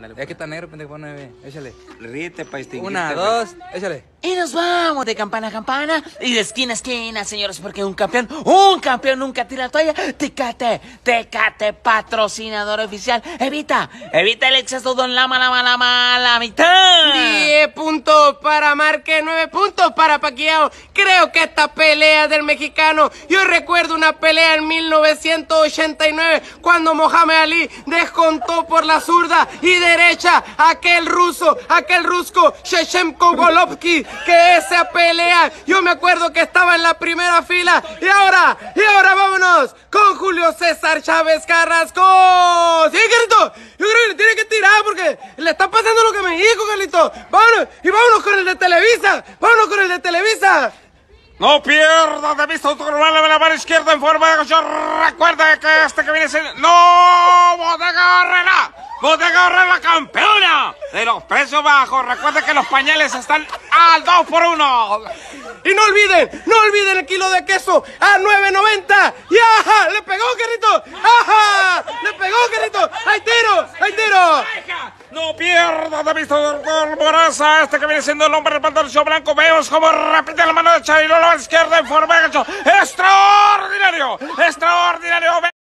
Ándale, Es pues. que está negro, pendejo, pone bien. Échale. Ríete pa' distinguirte, Una, güey. dos, échale. Y nos vamos de campana a campana y de esquina a esquina, señores, porque un campeón nunca tira la toalla. Tecate, patrocinador oficial. Evita el exceso, don la mitad. 10 puntos para Márquez, 9 puntos para Pacquiao. Creo que esta pelea del mexicano, yo recuerdo una pelea en 1989 cuando Mohamed Ali descontó por la zurda y derecha aquel rusco, Shevchenko Golovkin, que esa pelea, yo me acuerdo que estaba en la primera fila. Y ahora vámonos con Julio César Chávez Carrasco. Sí, Carlito, yo creo que tiene que tirar porque le está pasando lo que me dijo, Carlito. Vámonos con el de Televisa. No pierda de vista tu global de la mano izquierda en forma de gancho. Recuerda que este que viene siendo... ¡No! ¡Bodega Horrera, campeona de los precios bajos! Recuerda que los pañales están al 2x1. Y no olviden el kilo de queso a $9.90. ¡Y ajá! ¡Le pegó, Carlito! ¡Ajá! ¡Le pegó, Carlito! ¡Hay tiro! No pierda de vista Doctor Moraza, este que viene siendo el hombre del pantalón blanco. Vemos cómo repite la mano derecha y la izquierda en forma de gancho. ¡Extraordinario!